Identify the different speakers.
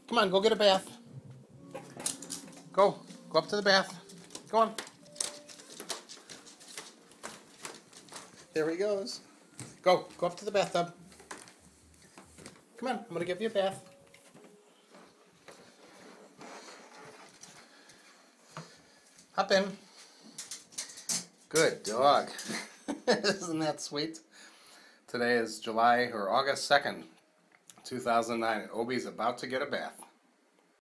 Speaker 1: Come on, go get a bath. Go up to the bath. Go on. There he goes. Go up to the bathtub. Come on, I'm gonna give you a bath. Hop in. Good dog. Isn't that sweet? Today is August 2nd, 2009. Obie's about to get a bath.